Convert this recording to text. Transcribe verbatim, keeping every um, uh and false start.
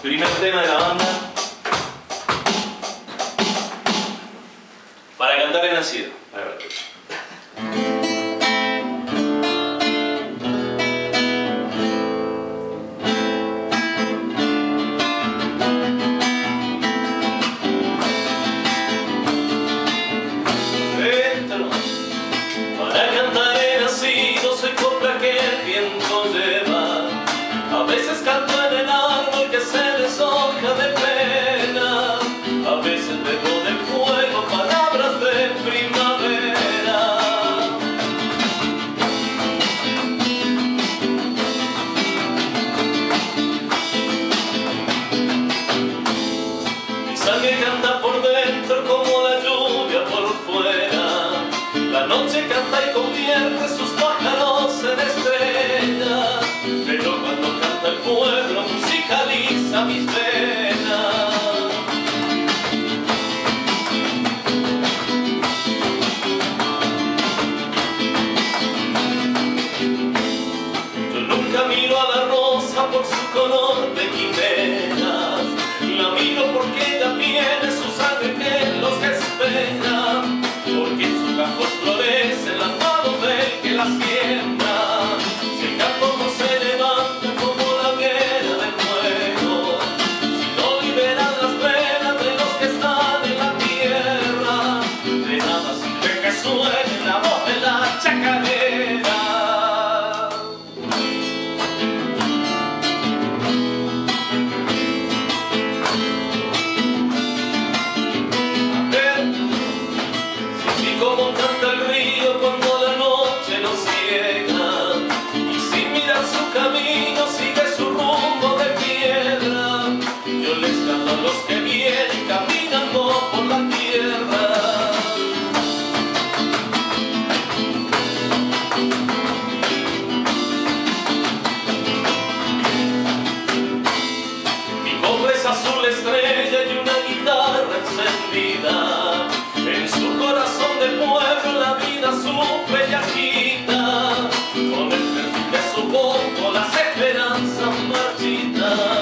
Primer tema de la banda. Para cantar he nacido. A ver. Dentro, para cantar he nacido, soy copla que el viento lleva. A veces canto en el árbol que se deshoja de pena, a veces bebo del fuego palabras de primavera. Mi sangre canta por dentro como la lluvia por fuera. La noche canta y convierte sus pájaros en estrellas, pero cuando canta el pueblo musicaliza mis venas. Yo nunca miro a la rosa por su color de quimeras, la miro porque ella tiene su sangre que los espera, porque en su campo florecen las manos del que la siembra. Si el campo no se levanta como la hoguera del fuego, si no liberan las penas de los que están en la tierra, de nada sirve que suene la voz de la chacarera. Como canta el río cuando la noche lo ciega, y sin mirar su camino sigue su rumbo de piedra. Yo les canto a los que vienen caminando por la tierra. Mi cofre es azul estrella y una guitarra encendida. En su corazón de pueblo la vida sufre y agita, con el perfil de su voz las esperanzas marchitas.